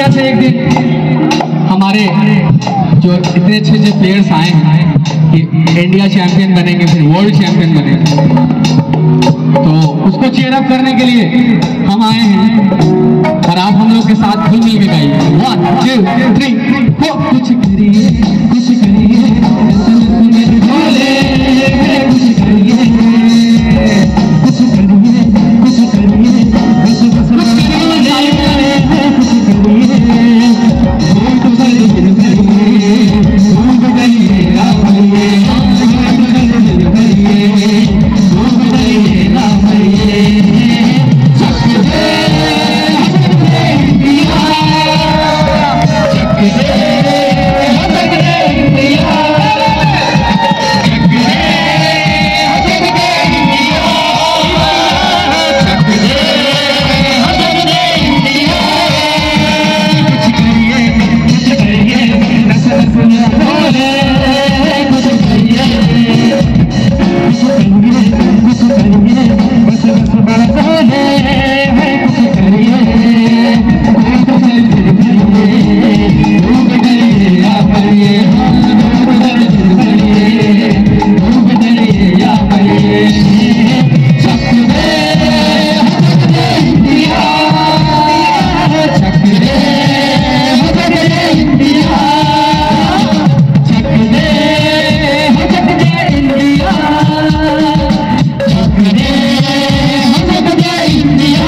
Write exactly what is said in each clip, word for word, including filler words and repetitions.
तरह से एक दिन हमारे जो इतने अच्छे अच्छे प्लेयर्स आए हैं कि इंडिया चैंपियन बनेंगे, फिर वर्ल्ड चैंपियन बनेंगे, तो उसको चीयर अप करने के लिए हम आए हैं और आप हम लोग के साथ घुल मिल के गाइए। One two three four. कुछ करिए कुछ करिए बोले, कुछ करिए कुछ करिए कुछ करिए बस बस कुछ करिए कुछ करिए घूम तो करिए करिए घूम तो करिए ना भरिए घूम तो करिए करिए घूम तो करिए ना भरिए। चक दे चक दे इंडिया, चक दे चक दे इंडिया, चक दे चक दे इंडिया, चक दे चक दे इंडिया। कुछ करिए कुछ करिए रस रस में बोले, कुछ करिए कुछ करिए कुछ करिए बस बस बड़ा बोले, कुछ करिए कुछ करिए धूप करिए या करिए धूप करिए धूप करिए या करिए। चक दे चक दे इंडिया, चक दे चक दे इंडिया, चक दे चक दे इंडिया, चक दे चक दे इंडिया।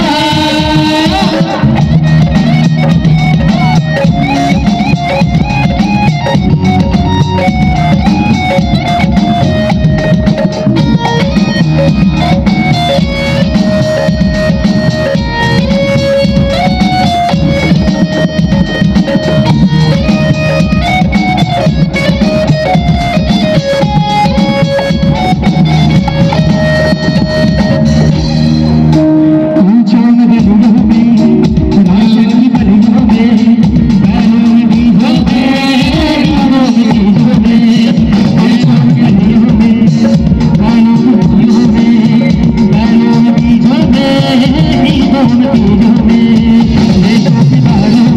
ऊंचों में डूबों में राशन की परियों में बैलों में बीजों में गानों में बीजों में ऊंचों में गलियों में गानों में बीजों में बैलों में बीजों में बीजों में बीजों में देशों के बालों